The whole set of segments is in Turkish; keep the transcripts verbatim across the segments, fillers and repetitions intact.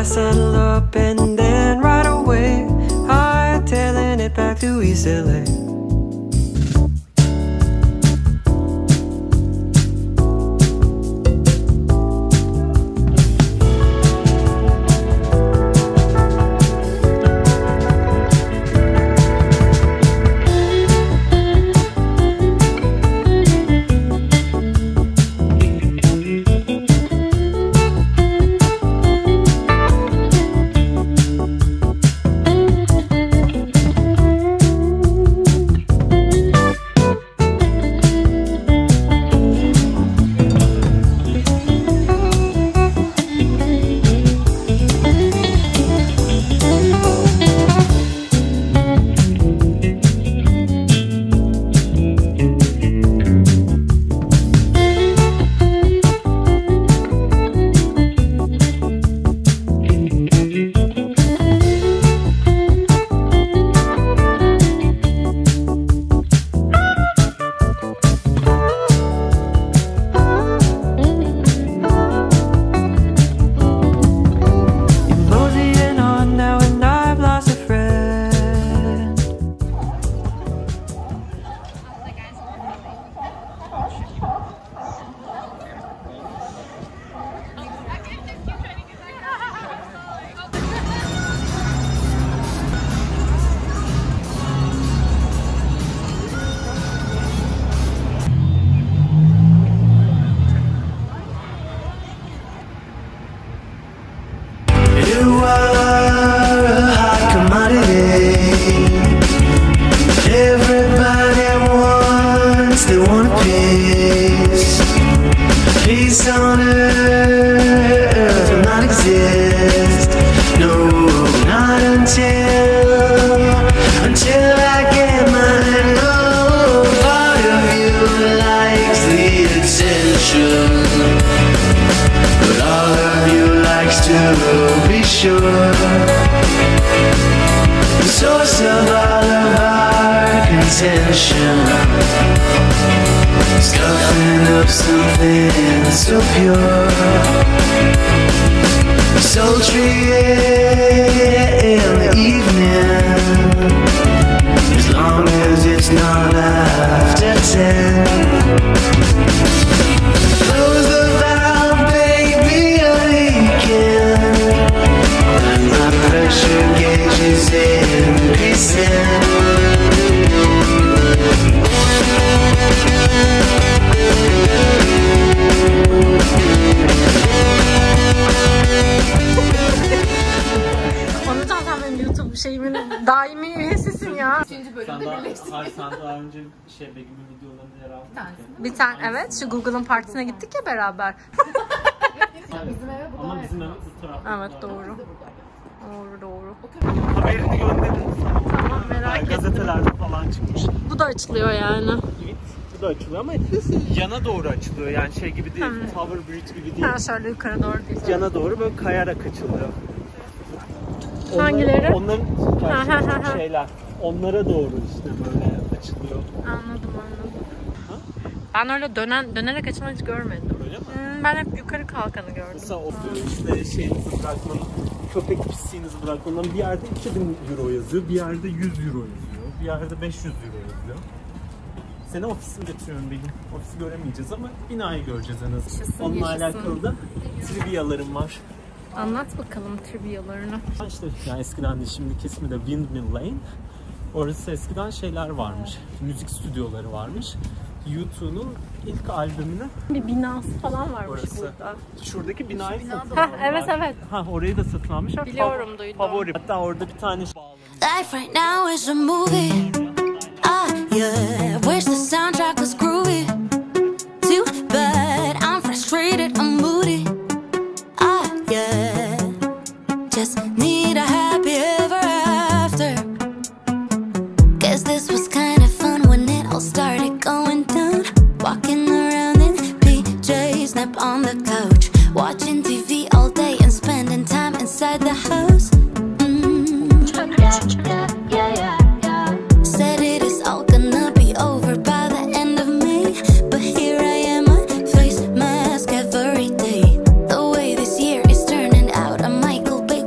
settle up and then right away hightailing it back to East L A. Peace on earth will not exist. No, not until, until I get mine. No, part of you likes the attention, but all of you likes to be sure. The source of all of our contention, scuffing up something so pure, sultry in the evening, as long as it's not after ten. Close the valve, baby, you're leaking, and my pressure gauge is increasing. Anlatan sen benim YouTube şeyimin daimi üyesisin ya. Üçüncü bölümde birleştik. Hayır, sen daha önce şey Begüm'ün videolarında yer aldın. Bir tanesi. Bir tane evet, şu Google'ın partisine gittik ya beraber. Bizim eve bu Ama bizim eve bu tarafta. Evet doğru. Doğru doğru. Haberini gönderin. Tamam merak ettim. Gazetelerde falan çıkmış. Bu da açılıyor yani. Evet, bu da açılıyor ama yana doğru açılıyor yani şey gibi değil, hmm. Tower Bridge gibi değil. Ha şöyle yukarı doğru değil. Yana doğru böyle kayarak açılıyor. Hangileri? Onların, onların şeyler, onlara doğru işte böyle açılıyor. Anladım anladım. Ha? Ben öyle dönen, dönerek açılan hiç görmedim. Öyle mi? Hmm, ben hep yukarı kalkanı gördüm. Mesela o işte şeyinizi bırakmanın, köpek pisliğinizi bırakmanın bir yerde iki bin euro yazıyor, bir yerde yüz euro yazıyor, bir yerde beş yüz euro yazıyor. Seni ofisine götürüyorum bir gün. Ofisi göremeyeceğiz ama binayı göreceğiz en azından. Yaşasın, Onunla yaşasın. alakalı da trivyalarım var. Anlat bakalım trivyalarını. İşte yani eskiden de şimdiki ismi de Windmill Lane. Orası eskiden şeyler varmış, müzik stüdyoları varmış. U two'nun ilk albümünü bir binası falan varmış orası. Burada. Şuradaki binayı bina satın almışlar. Evet evet. Ha orayı da satın almışlar. Biliyorum Fav- duydum. Favori. Hatta orada bir tane Life right now is a movie. Ah yeah, wish the soundtrack was groovy. Too bad I'm frustrated, I'm moody. Ah yeah, just need a happy ever after. Guess this was kind of fun when it all started going down. Walking around in P Js, nap on the couch, watching T V all day and spending time inside the house. Mm. Yeah, yeah, yeah, yeah, yeah. Said it is all gonna be over by the end of May, but here I am, a face mask every day. The way this year is turning out, a Michael Bay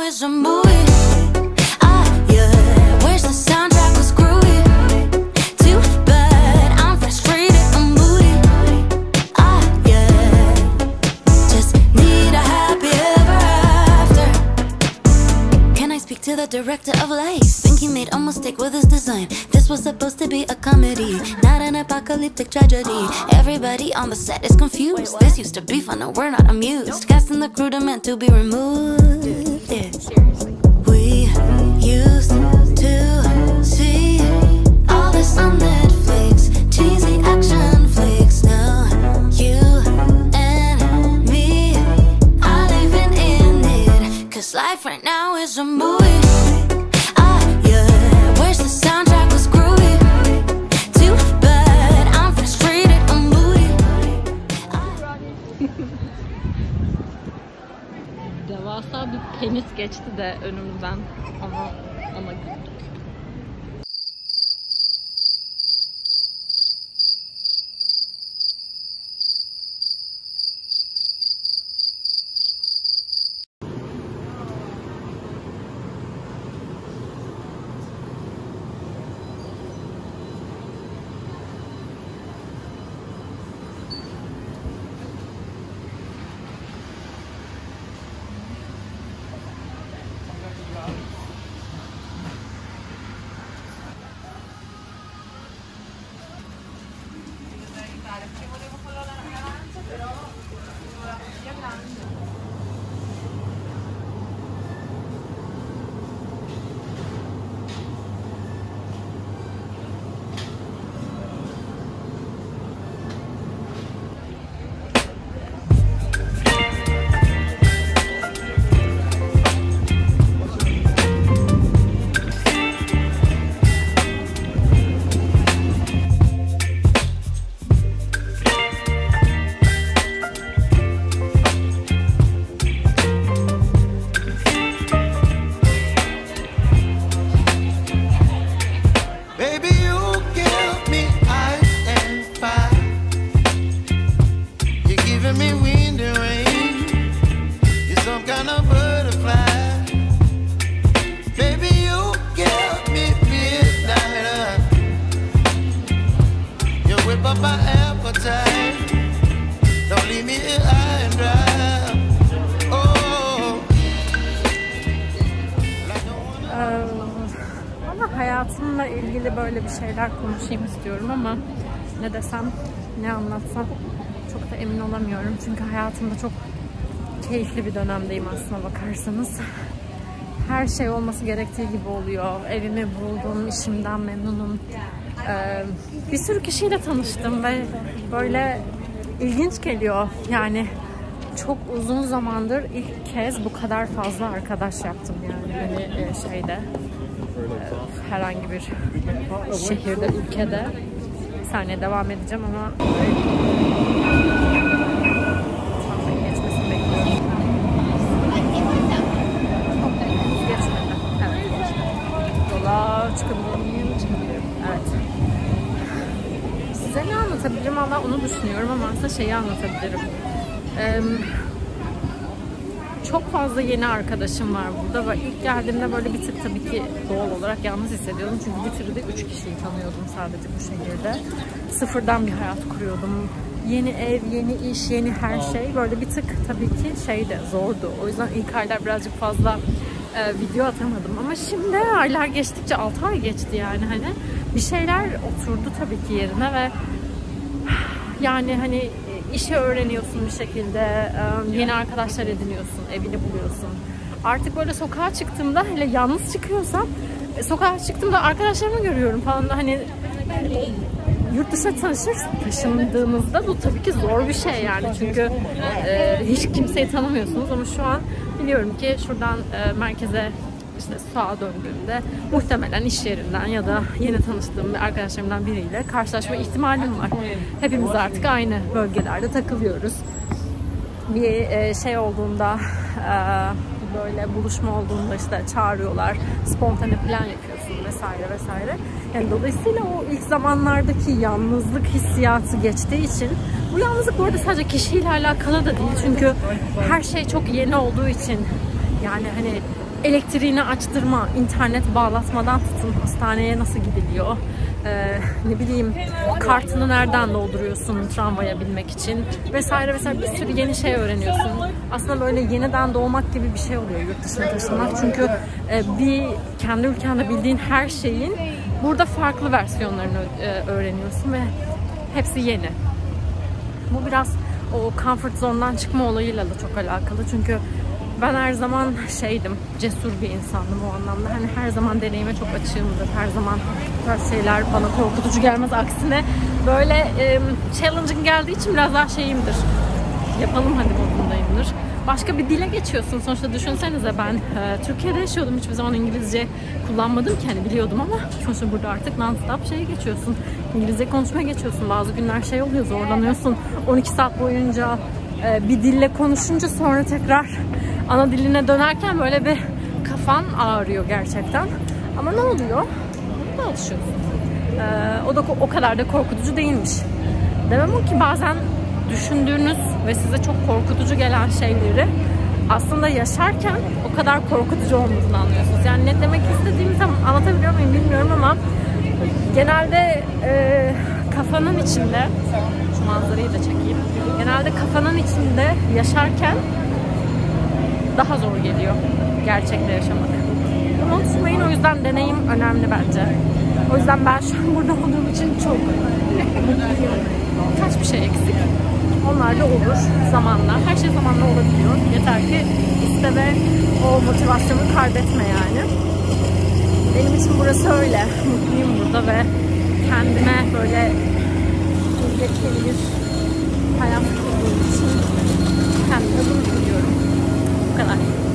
it's a movie. Ah, yeah, wish the soundtrack was groovy. Too bad I'm frustrated and moody. Ah, yeah, just need a happy ever after. Can I speak to the director of life? Think he made a mistake with his design. This was supposed to be a comedy, not an apocalyptic tragedy. Everybody on the set is confused. This used to be fun, no, we're not amused. Casting the crew to meant to be removed. Yeah. We used to see all this on Netflix, cheesy action flicks. Now you and me are living in it, cause life right now is a movie. Ah, yeah, wish the soundtrack was groovy. Too bad I'm frustrated and moody. Devasa bir penis geçti de önümüzden. Ama ona güldük. Hayatımla ilgili böyle bir şeyler konuşayım istiyorum ama ne desem, ne anlatsam çok da emin olamıyorum. Çünkü hayatımda çok keyifli bir dönemdeyim aslına bakarsanız. Her şey olması gerektiği gibi oluyor. Evimi buldum, işimden memnunum. Ee, bir sürü kişiyle tanıştım ve böyle ilginç geliyor. Yani çok uzun zamandır ilk kez bu kadar fazla arkadaş yaptım yani hani şeyde. Herhangi bir şehirde, ülkede. Bir saniye devam edeceğim ama tramvayın geçmesini bekliyorum. Geçmedi. Evet, geçmedi. Yola çıkabilirim. Evet. Size ne anlatabilirim? Valla onu düşünüyorum ama aslında şeyi anlatabilirim. Ee, Çok fazla yeni arkadaşım var burada ve ilk geldiğimde böyle bir tık tabii ki doğal olarak yalnız hissediyordum. Çünkü bir türlü üç kişiyi tanıyordum sadece bu şehirde. Sıfırdan bir hayat kuruyordum. Yeni ev, yeni iş, yeni her şey. Böyle bir tık tabii ki şeydi, zordu. O yüzden ilk aylar birazcık fazla e, video atamadım. Ama şimdi aylar geçtikçe, altı ay geçti yani hani. Bir şeyler oturdu tabii ki yerine ve yani hani işi öğreniyorsun bir şekilde, yeni arkadaşlar ediniyorsun, evini buluyorsun. Artık böyle sokağa çıktığımda, hele yalnız çıkıyorsam, sokağa çıktığımda arkadaşlarımı görüyorum falan da hani yurt dışına tanışır, taşındığınızda bu tabii ki zor bir şey yani. Çünkü e, hiç kimseyi tanımıyorsunuz ama şu an biliyorum ki şuradan e, merkeze işte sağa döndüğümde muhtemelen iş yerinden ya da yeni tanıştığım bir arkadaşlarımdan biriyle karşılaşma ihtimalim var. Hepimiz artık aynı bölgelerde takılıyoruz. Bir şey olduğunda, böyle buluşma olduğunda işte çağırıyorlar, spontane plan yapıyorsun vesaire vesaire. Yani dolayısıyla o ilk zamanlardaki yalnızlık hissiyatı geçtiği için, bu yalnızlık bu arada sadece kişiyle alakalı da değil. Çünkü her şey çok yeni olduğu için, yani hani elektriğini açtırma, internet bağlatmadan tutun, hastaneye nasıl gidiliyor, ee, ne bileyim kartını nereden dolduruyorsun tramvaya binmek için vesaire vesaire, bir sürü yeni şey öğreniyorsun. Aslında böyle yeniden doğmak gibi bir şey oluyor yurt dışına taşınmak. Çünkü e, bir kendi ülkende bildiğin her şeyin burada farklı versiyonlarını e, öğreniyorsun ve hepsi yeni. Bu biraz o comfort zone'dan çıkma olayıyla da çok alakalı. Çünkü ben her zaman şeydim, cesur bir insandım o anlamda. Hani her zaman deneyime çok açığımdır. Her zaman böyle şeyler bana korkutucu gelmez. Aksine böyle e, challenging geldiği için biraz daha şeyimdir. Yapalım hadi modundayımdır. Başka bir dile geçiyorsun. Sonuçta düşünsenize, ben e, Türkiye'de yaşıyordum. Hiçbir zaman İngilizce kullanmadım ki. Hani biliyordum ama sonuçta burada artık non-stop şeye geçiyorsun. İngilizce konuşmaya geçiyorsun. Bazı günler şey oluyor, zorlanıyorsun. on iki saat boyunca e, bir dille konuşunca sonra tekrar ana diline dönerken böyle bir kafan ağrıyor gerçekten. Ama ne oluyor? Ne alışıyorsun. Ee, o da o kadar da korkutucu değilmiş. Demem o ki bazen düşündüğünüz ve size çok korkutucu gelen şeyleri aslında yaşarken o kadar korkutucu olmadığını anlıyorsunuz. Yani ne demek istediğimi tam anlatabiliyor muyum bilmiyorum ama genelde e, kafanın içinde, şu manzarayı da çekeyim. Genelde kafanın içinde yaşarken daha zor geliyor gerçekte yaşamak. Ama unutmayın, o yüzden deneyim önemli bence. O yüzden ben şu an burada olduğum için çok mutluyum. Kaç bir şey eksik. Onlar da olur zamanla. Her şey zamanla olabiliyor. Yeter ki iste ve o motivasyonu kaybetme yani. Benim için burası öyle. Mutluyum burada ve kendime böyle yepyeni bir hayat kurduğum için kendime bunu duyuyorum. Bu kadar.